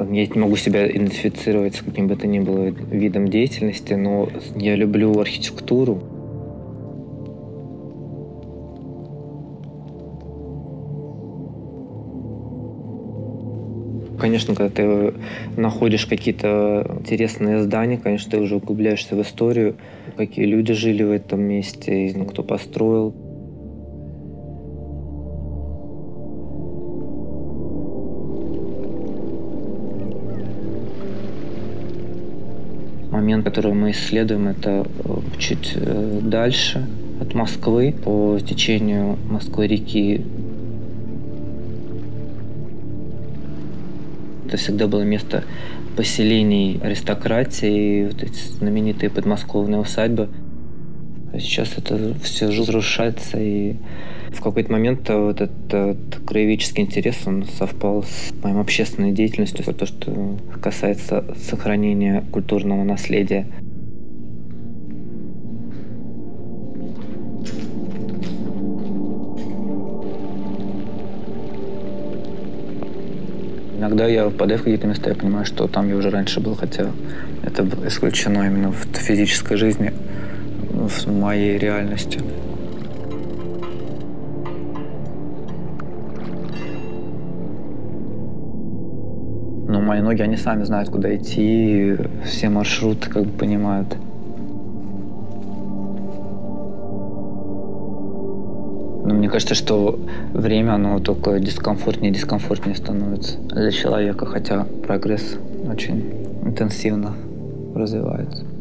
Я не могу себя идентифицировать с каким бы то ни было видом деятельности, но я люблю архитектуру. Конечно, когда ты находишь какие-то интересные здания, конечно, ты уже углубляешься в историю, какие люди жили в этом месте, и, кто построил. Момент, который мы исследуем, это чуть дальше от Москвы, по течению Москвы-реки. Это всегда было место поселений аристократии, вот эти знаменитые подмосковные усадьбы. А сейчас это все разрушается, и в какой-то момент вот этот краеведческий интерес, он совпал с моей общественной деятельностью, то, что касается сохранения культурного наследия. Иногда я попадаю в какие-то места, я понимаю, что там я уже раньше был, хотя это было исключено именно в физической жизни, в моей реальности. Но мои ноги, они сами знают, куда идти, все маршруты как бы понимают. Но мне кажется, что время, оно только дискомфортнее и дискомфортнее становится для человека, хотя прогресс очень интенсивно развивается.